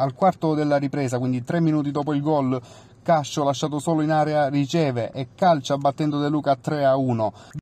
Al quarto della ripresa, quindi 3 minuti dopo il gol, Cascio, lasciato solo in area, riceve e calcia battendo De Luca 3-1.